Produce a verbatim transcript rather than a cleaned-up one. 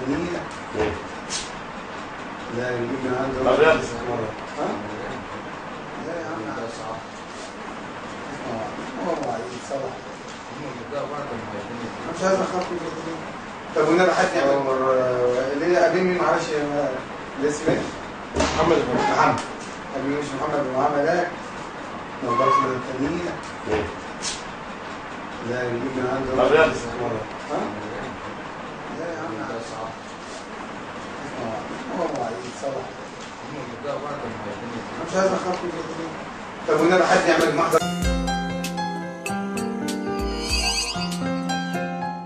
الثانية. لا يجيب من عنده مرة. ها؟ لا يا عم ده صعب. اه والله عايز صلاح. مش عايز اخاف من كده. طب والنبي حد يعمل مرة اللي قابلني مين معرفش الاسم ايه؟ محمد بن محمد. قابلني مش محمد بن محمد ده. نظرت الثانية. لا يجيب من عنده مرة. ها؟ لا يا عم ده صعب. اه والله عايز صلاح. مش عايز اخاف من كده. طب والنبي حد يعمل محضر